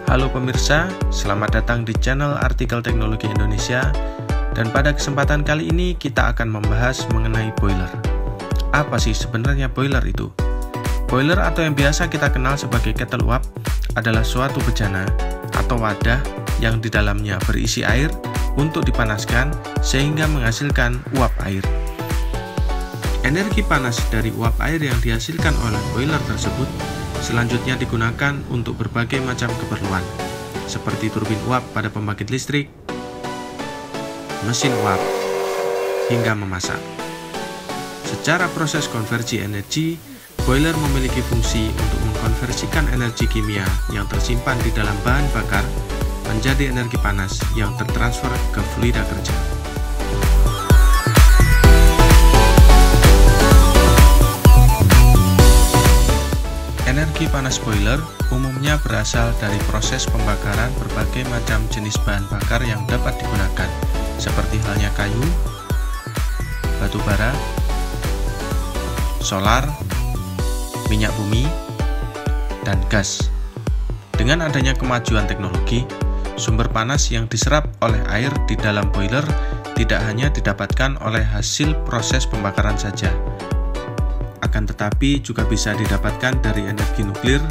Halo pemirsa, selamat datang di channel Artikel Teknologi Indonesia. Dan pada kesempatan kali ini kita akan membahas mengenai boiler. Apa sih sebenarnya boiler itu? Boiler atau yang biasa kita kenal sebagai kettle uap adalah suatu bejana atau wadah yang di dalamnya berisi air untuk dipanaskan sehingga menghasilkan uap air. Energi panas dari uap air yang dihasilkan oleh boiler tersebut selanjutnya digunakan untuk berbagai macam keperluan, seperti turbin uap pada pembangkit listrik, mesin uap, hingga memasak. Secara proses konversi energi, boiler memiliki fungsi untuk mengkonversikan energi kimia yang tersimpan di dalam bahan bakar menjadi energi panas yang tertransfer ke fluida kerja. Energi panas boiler umumnya berasal dari proses pembakaran berbagai macam jenis bahan bakar yang dapat digunakan, seperti halnya kayu, batu bara, solar, minyak bumi, dan gas. Dengan adanya kemajuan teknologi, sumber panas yang diserap oleh air di dalam boiler tidak hanya didapatkan oleh hasil proses pembakaran saja, akan tetapi juga bisa didapatkan dari energi nuklir,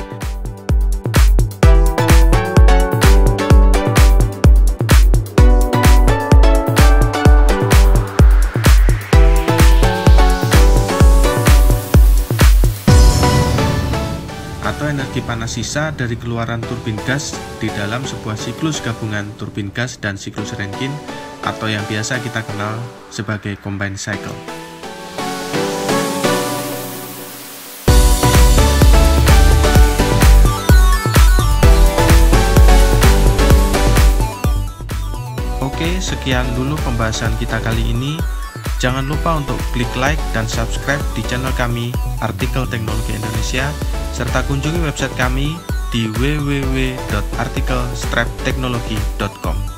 atau energi panas sisa dari keluaran turbin gas di dalam sebuah siklus gabungan turbin gas dan siklus Rankine, atau yang biasa kita kenal sebagai combined cycle. Oke, sekian dulu pembahasan kita kali ini. Jangan lupa untuk klik like dan subscribe di channel kami, Artikel Teknologi Indonesia, serta kunjungi website kami di www.artikel-teknologi.com.